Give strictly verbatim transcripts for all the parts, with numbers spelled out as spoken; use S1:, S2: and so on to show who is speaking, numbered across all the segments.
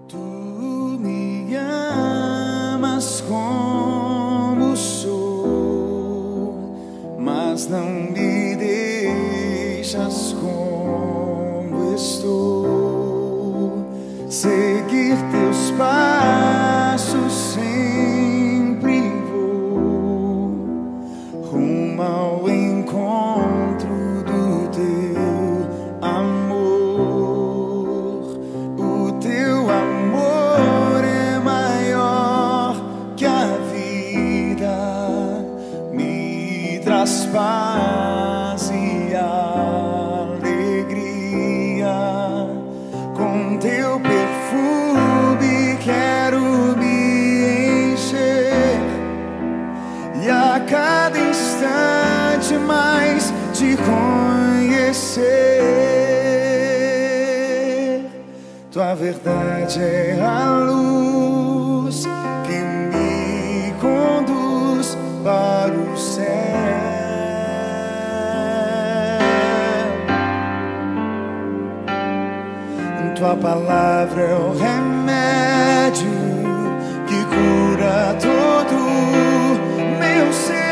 S1: Tu me amas como sou, mas não me deixas como estou. Seguir teus passos sempre vou, rumo ao encontro do teu amor. O teu amor é maior que a vida, me traz paz e alegria. Com teu perfume quero me encher e a cada instante mais te conhecer. Tua verdade é a luz que me conduz para o céu. Tua palavra é o remédio que cura todo meu ser.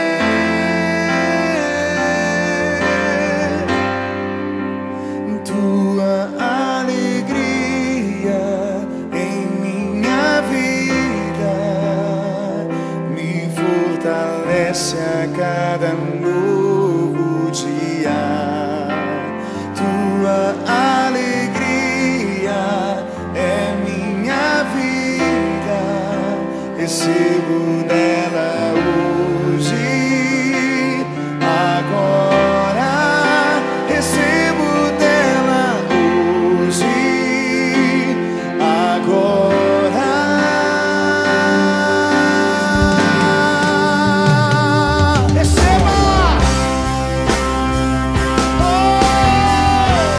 S1: Tua alegria em minha vida me fortalece a cada noite.